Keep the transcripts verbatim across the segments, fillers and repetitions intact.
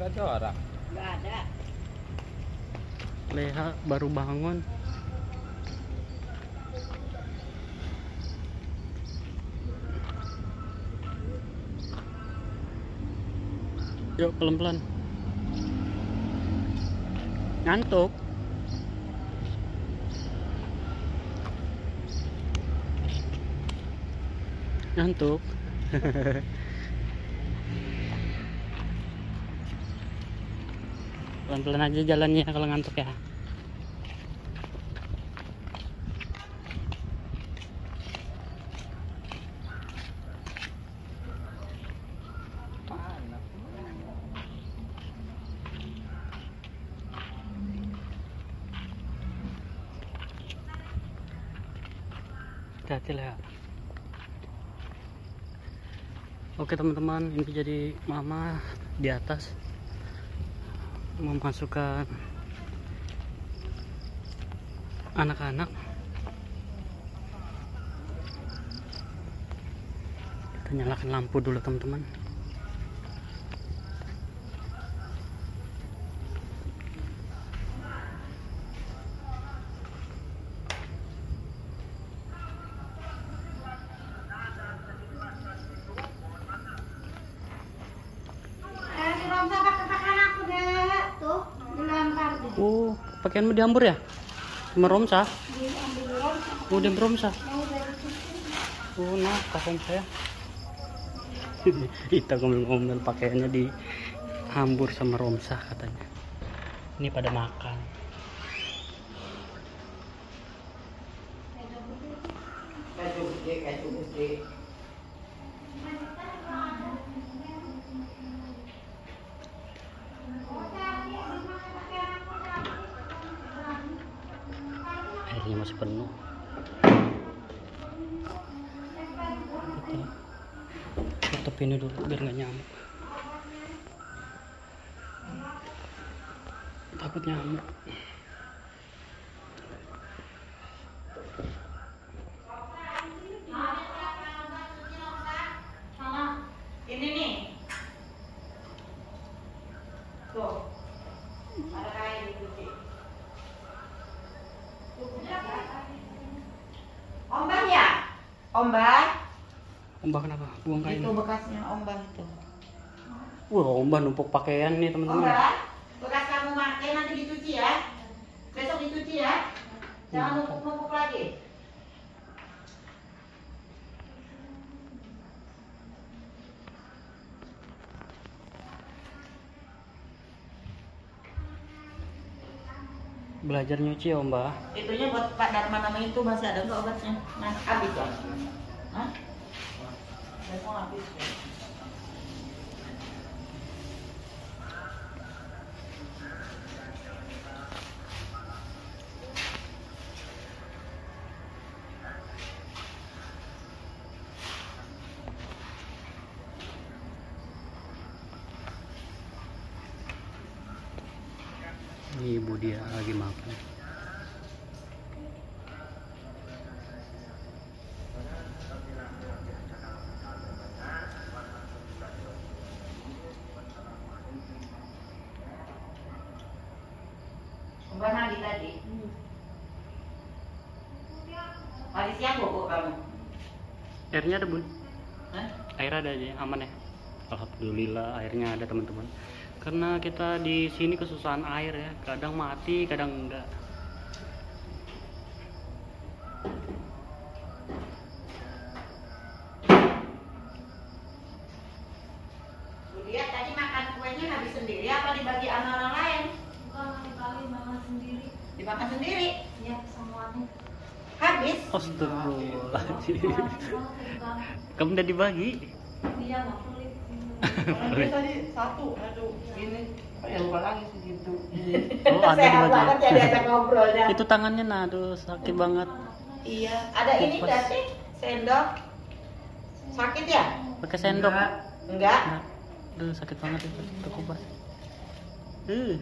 Gak ada orang. Nggak ada. Leha baru bangun. Yuk pelan-pelan. Ngantuk. Ngantuk. Pelan-pelan aja jalannya kalau ngantuk ya. Hati-hati lah. Oke teman-teman, ini jadi mama di atas memasukkan anak-anak. Kita nyalakan lampu dulu teman-teman. Oh, pakaianmu diambur ya? Sama Romsa? Oh, dia Romsa. Oh, nah, pakaian saya. Kita ngomong-ngomong pakaiannya dihambur sama Romsa katanya. Ini pada makan. Airnya masih penuh. Kita tutup ini dulu biar nggak nyamuk. Takut nyamuk. Ini nih. Tuh. Ada kain dicuci. Ombak ya? Ombak? Ombak kenapa? Buang kain. Itu bekasnya ombak itu. Wah, ombak numpuk pakaian nih teman-teman. Ombak? Bekas kamu pakai nanti dicuci ya. Besok dicuci ya. Jangan numpuk-numpuk lagi. Belajar nyuci ya, Mbak. Itunya buat Pak Dharma namanya itu masih ada nggak obatnya? Nah, habis ya? Hah? Besok habis ya? Ibu dia lagi makan. Mbak Nadi tadi. Tadi siang bobo kamu. Airnya ada, Bun? Hah? Air ada aja, aman ya. Alhamdulillah airnya ada teman-teman. Karena kita di sini kesusahan air ya, kadang mati, kadang enggak. Lihat tadi makan kuenya habis sendiri apa dibagi sama orang lain? Bukan kali makan sendiri. Dimakan sendiri? Ya semuanya. Habis? Astagfirullahaladzim. Kamu udah dibagi? Iya nggak pelit. Orang tadi satu, aduh, ini ya lupa lagi segitu. Oh, ada Sehat dibagi. banget ya diajak ngobrolnya. Itu tangannya nah, aduh sakit banget. Iya, ada ini Kupas. nggak sih? Sendok? Sakit ya? Pakai sendok. Enggak? Nah, aduh sakit banget itu, terkupas. Uh.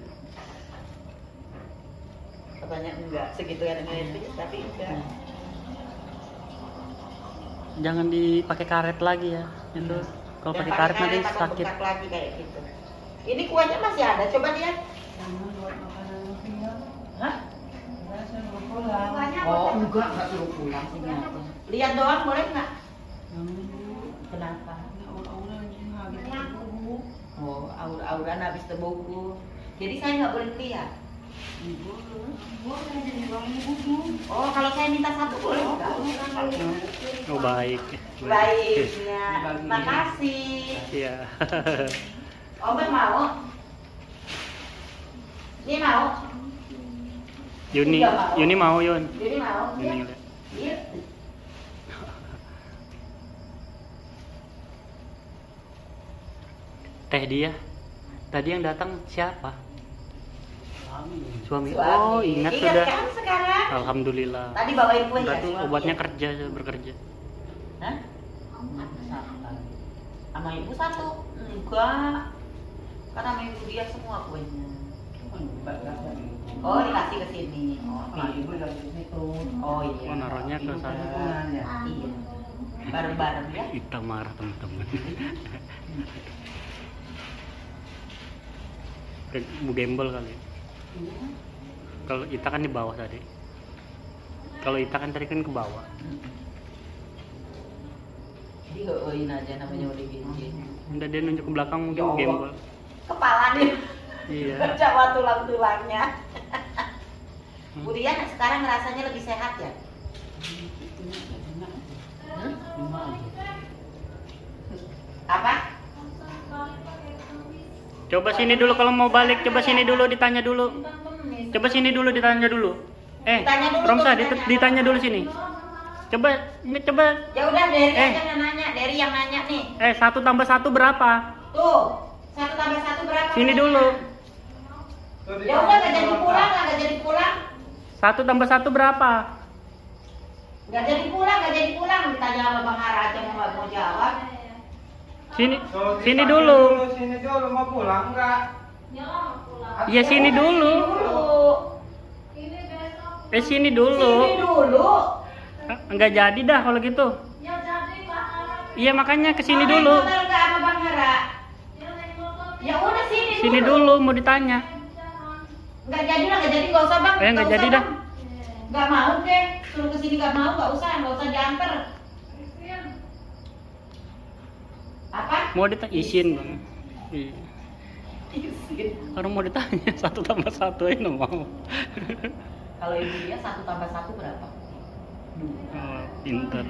Katanya enggak, segitu ya dengan itu, tapi enggak. Jangan dipakai karet lagi ya. Itu kalau Dan pakai karet nanti tambah sakit. bengkak lagi kayak gitu. Ini kuahnya masih ada, coba lihat. Hah? Oh enggak, enggak suruh pulang sini aja. Lihat doang boleh nggak? Kenapa? Oh, aur-auran habis terbungkus. Jadi saya nggak boleh lihat. Oh, kalau saya minta satu boleh nggak? Oh baik. Baik, ya. Makasih. Iya. Obat mau? Ini mau? Yuni, Yuni mau Yun. Ini mau? Yuni ngeliat. Iya. Teh dia. Tadi yang datang siapa? Suami. Suami. Oh, ingat sudah. kan sekarang? Alhamdulillah. Tadi bawain kue ya? Berarti suami. obatnya kerja, bekerja. Hah? Sama ibu satu? Enggak. Karena sama ibu dia semua kuenya. Oh, dikasih ke sini. Oh, iya. Oh iya. Oh, naruhnya ke sana. Iya. Bareng-bareng ya. Kita marah teman-teman. Ke Bu Gembel kali. Kalau Ita kan di bawah tadi. Kalau Ita kan tadi kan ke bawah. Jadi goin aja namanya udah bikin. Udah dia nunjuk ke belakang mungkin Bu Gembel. Kepala nih. Iya. Coba tulang-tulangnya. Bu Dian sekarang rasanya lebih sehat ya? Hmm? Apa? Coba sini dulu kalau mau balik, coba sini dulu ditanya dulu. Coba sini dulu ditanya dulu. Eh, Ditanya dulu, Romsa tuh, dit- ditanya. ditanya dulu sini. Coba, ini coba. Ya udah Derry Eh. aja yang nanya, Derry yang nanya nih. Eh, satu tambah satu berapa? Tuh, satu tambah satu berapa? Sini dulu. Ya udah nggak jadi pulang lah, nggak jadi pulang. Satu tambah satu berapa? Nggak jadi pulang, nggak jadi pulang. Ditanya sama Bang Hara aja mau nggak mau jawab. Sini, So, sini ditanya dulu. Sini dulu mau pulang enggak? Iya sini dulu. Dulu. Eh sini dulu. Sini dulu. Ah, Enggak jadi dah kalau gitu. Iya makanya ke sini Mau naik dulu. motor nggak sama Bang Hara? Ya udah sini dulu. Sini dulu mau ditanya. Nggak jadi lah, nggak jadi nggak usah Bang. Eh, nggak usah, jadi Bang. dah. Nggak mau deh. Suruh kesini nggak mau, nggak usah, nggak usah diantar. Apa? Mau ditanya izin bang. Iya. Izin. Orang mau ditanya satu tambah satu ini mau. Kalau ibu dia satu tambah satu berapa? Oh, pinter.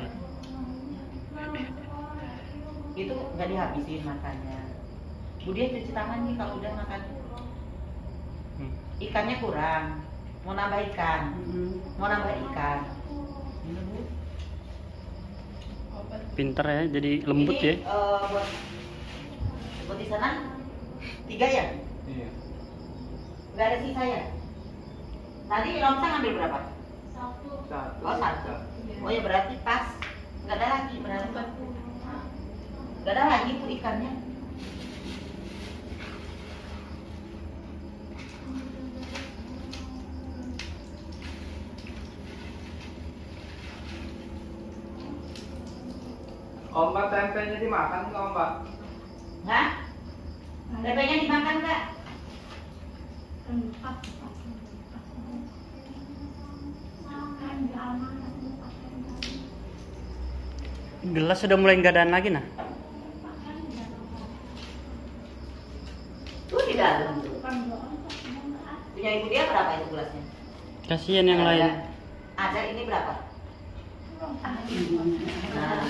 Itu nggak dihabisin makannya. Bu dia cuci tangan nih kalau udah makan. Hmm. Ikannya kurang. Mau nambah ikan. Mau nambah ikan. Pinter ya, jadi lembut Ini, ya. eh, buat buat di sana tiga ya? Iya. Nggak ada sisa ya? Tadi Romsa ngambil berapa? Satu. Oh satu. Oh ya berarti pas. Nggak ada lagi berarti. Nggak ada lagi tuh ikannya. Ombak tempenya dimakan nggak Mbak? Hah? Tempenya dimakan nggak? Gelas sudah mulai nggak ada lagi nah. Tuh di dalam tuh. Punya ibu dia berapa itu gelasnya? Kasihan yang Ada. lain. Ada ini berapa? Nah,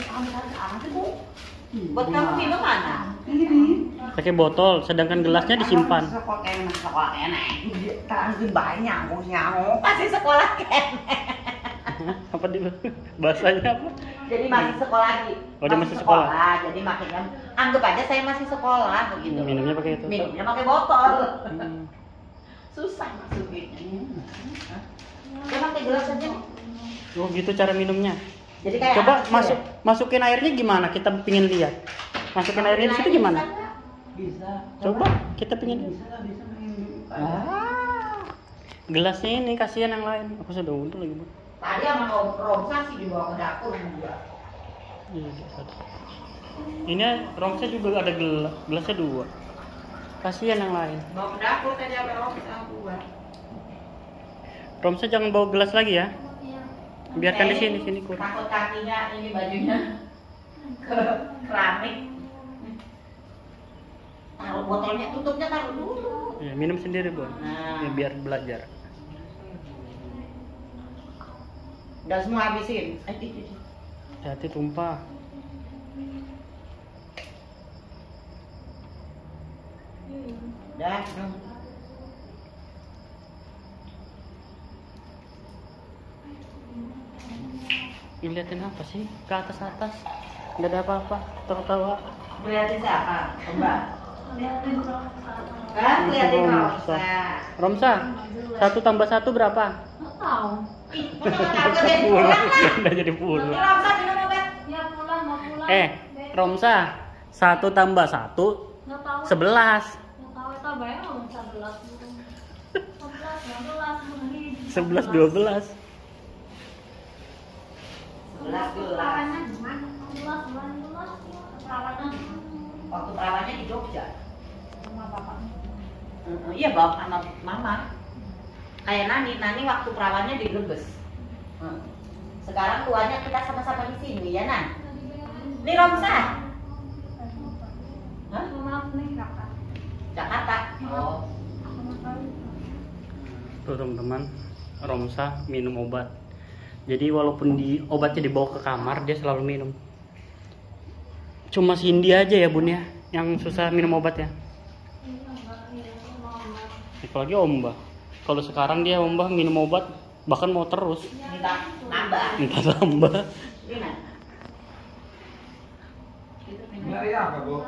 buat kamu minum mana? Pakai botol, sedangkan gelasnya disimpan. Sekolah kenek, sekolah kenek. Terlalu banyak punya. Masih sekolah kenek. Apa di bahasanya apa? Jadi masih sekolah lagi. Oh, dia masih sekolah. Jadi makanya anggap aja saya masih sekolah begitu. Minumnya pakai itu. Minumnya pakai botol. Hmm. Susah masukinnya. Dia pakai gelas aja nih. Oh gitu cara minumnya. Jadi kayak Coba anak masuk kecil masukin airnya gimana? Kita pingin lihat. Masukin ya? airnya di situ gimana? Bisa. Coba kita pingin. Bisa, bisa. Ah. Gelasnya ini kasihan yang lain. Aku sudah untung lagi, Bu. Tadi sama Om Romsa sih dibawa ke dapur juga. Iya, satu. Ini Romsa juga ada gelas, gelasnya dua. Kasihan yang lain. Bawa ke dapur tadi apa Romsa buat. Romsa jangan bawa gelas lagi ya. Iya. Biarkan di sini sini kurang. Takut kakinya ini bajunya ke keramik. Taruh botolnya, tutupnya taruh dulu. Ya, minum sendiri, Bu. Nah. Ya, biar belajar. Udah semua habisin. Eh, itu, itu. Hati tumpah. Udah, minum. Ngeliatin apa sih? Ke atas-atas. Nggak ada apa-apa. Tertawa. Lihatin siapa? Mbak. Kan lihatin Romsa. Romsa. Romsa, satu tambah satu berapa? Nggak tahu. Ih, betul nggak jadi pulang lah. Udah jadi pulang. Romsa minum obat. Ya pulang, mau pulang. Eh, Romsa, satu tambah satu Nggak tahu. sebelas. Nggak tahu itu bayang mau sebelas. Sebelas, dua belas. Sebelas dua belas. Sebelas gelas. Perawannya gimana? Sebelas, dua belas. Perawannya. Waktu perawannya di Jogja. Sama bapaknya. Uh, iya bawa sama mama. Kayak Nani, Nani waktu perawannya di Brebes. Uh. Sekarang tuanya kita sama-sama di sini ya Nan. Ini Romsa. Hah? Maaf nih kakak. Jakarta. Oh. Tuh teman-teman, Romsa minum obat. Jadi walaupun di obatnya dibawa ke kamar, dia selalu minum. Cuma Cindy aja ya Bun ya, yang susah minum obatnya. Apalagi Omba. Kalau sekarang dia Omba minum obat, bahkan mau terus. Minta nambah. Minta tambah. Ini Nan. Itu minum. Nyari apa, Bu?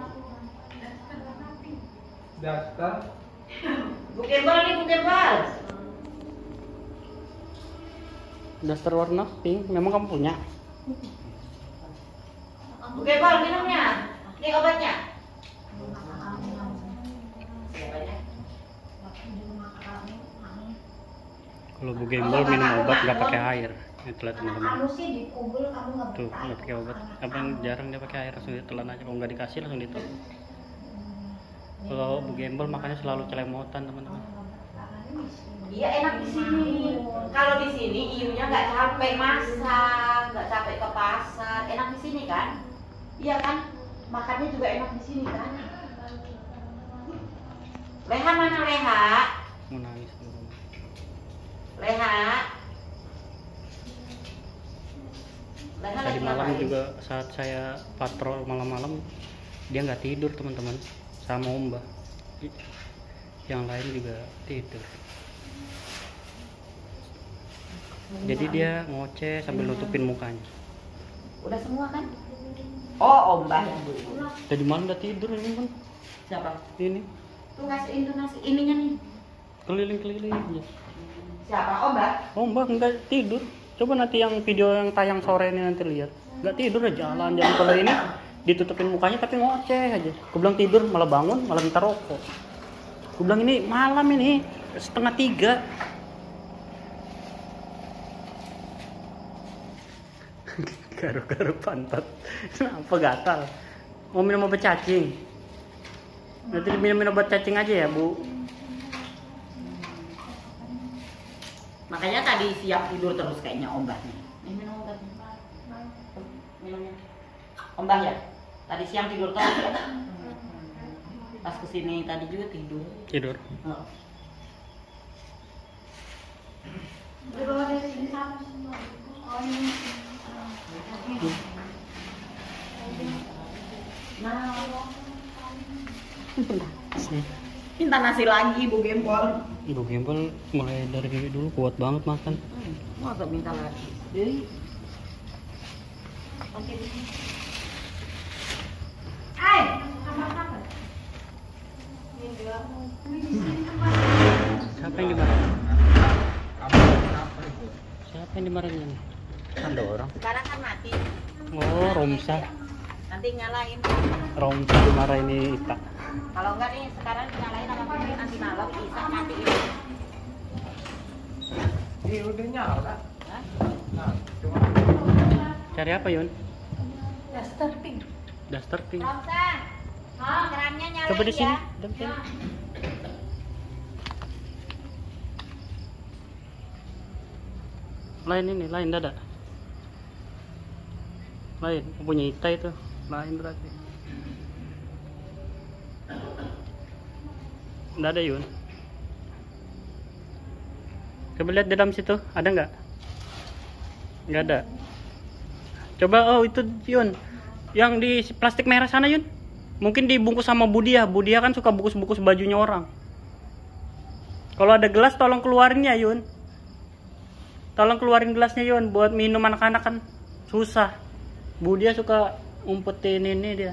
Daster. Bukembal nih, bukembal. Daster warna pink, memang kamu punya? Bukembal minumnya. Ini obatnya. Siapanya? Kalau Bu Gembel minum obat nggak pakai air. Itulah teman-teman. Kamu sih dikubur, kamu nggak Tuh nggak pakai obat. Apa yang jarang dia pakai air, langsung ditelan aja. Kalau nggak dikasih langsung ditelan. Kalau Bu Gembel makannya selalu celemotan teman-teman. Iya enak di sini. Kalau di sini iunya nggak capek masak, nggak capek ke pasar. Enak di sini kan? Iya kan? Makannya juga enak di sini kan? Leha mana Leha? Mau nangis teman-teman. Leha. Leha Tadi lagi malam ngapain? juga saat saya patrol malam-malam dia nggak tidur teman-teman, sama Mbak. Yang lain juga tidur. Jadi dia ngoceh sambil nutupin mukanya. Udah semua kan? Oh, Om Mbah yang dulu. Tadi malam udah tidur ini kan? Siapa? Ini Tuh ngasihin tuh nasi ininya nih. keliling-keliling aja. Siapa? Om Mbah? Oh Mbak nggak tidur. Coba nanti yang video yang tayang sore ini nanti lihat. Nggak tidur aja jalan-jalan. Kalau ini ditutupin mukanya tapi ngoceh aja. Aku bilang tidur malah bangun malah minta rokok. Aku bilang ini malam ini setengah tiga. Garu-garu pantat. Kenapa gatal? Mau minum obat cacing? Nanti minum obat cacing aja ya Bu. Makanya tadi siap tidur terus kayaknya Om Mbah nih. Nih minum obatnya. Minumnya. Om Mbah ya? Tadi siang tidur terus ya? Pas kesini tadi juga tidur. Tidur. Oh. Dibawa dari sini sama semua. Oh ini. Nah, Sih. minta nasi lagi Bu Gempol. Ibu Gembel mulai dari dulu kuat banget makan. Hmm, masa minta lagi? Jadi, oke. Hai, apa-apa? Ini dia. Ini di sini tempat. Siapa yang dimarahin? Kamu kenapa itu? Siapa yang dimarahin ini? Ada orang. Sekarang kan mati. Oh, Romsa. Nanti nyalain. Romsa dimarahin ini Ita. Kalau enggak nih sekarang nyalain sama Bibi nanti malam bisa mati. Ini udah nyala. Hah? Nah, cuma Cari apa Yun? Daster pink. Daster pink. Romsa, Ah, kerannya nyalain Coba di sini. ya. Dam, sini. Ya. Lain ini, lain dada. Lain, punya Ita itu. Lain berarti. Nggak ada Yun. Coba lihat di dalam situ, ada nggak? Nggak ada. Coba, oh itu Yun, yang di plastik merah sana Yun. Mungkin dibungkus sama Budia. Budia kan suka bungkus-bungkus bajunya orang. Kalau ada gelas tolong keluarin ya Yun. Tolong keluarin gelasnya Yun, buat minum anak-anak kan susah. Budia suka umpetin ini dia.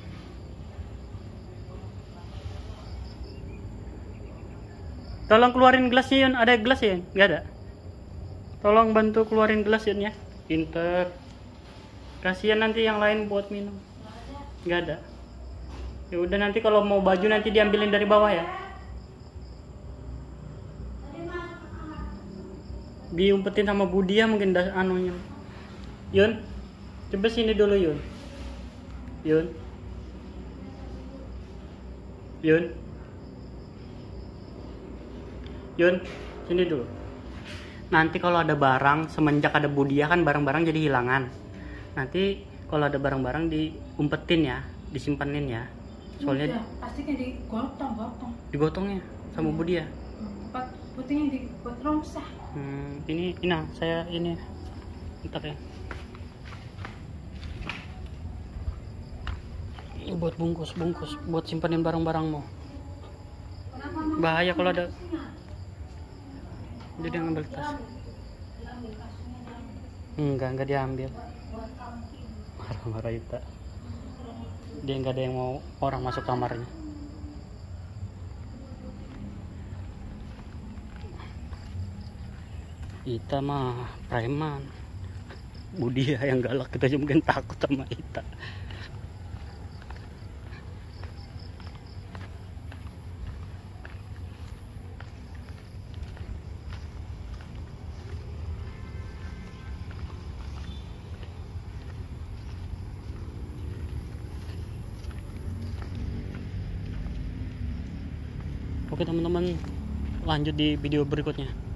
Tolong keluarin gelasnya Yun, ada gelas ya? Nggak ada. Tolong bantu keluarin gelas Yun ya. Pinter. Kasihan nanti yang lain buat minum. Nggak ada. Ya udah, nanti kalau mau baju nanti diambilin dari bawah ya. Diumpetin sama Budia mungkin dah anunya. Yun, coba sini dulu Yun. Yun. Yun. Yun, sini dulu. Nanti kalau ada barang, semenjak ada Budia kan barang-barang jadi hilangan. Nanti kalau ada barang-barang diumpetin ya, disimpanin ya. Soalnya Udah, pastinya digotong-gotong. digotongnya sama Budia. Tempat putihnya dibuat rongsah. Hmm, ini Ina, saya ini entar ya. Ini buat bungkus-bungkus, buat simpanin barang-barangmu. Bahaya kalau ada. Jadi ngambil tas. Enggak, enggak diambil. Marah-marah Ita. Dia nggak ada yang mau orang masuk kamarnya. Ita mah preman. Budia yang galak, kita aja mungkin takut sama Ita. Oke teman-teman, lanjut di video berikutnya.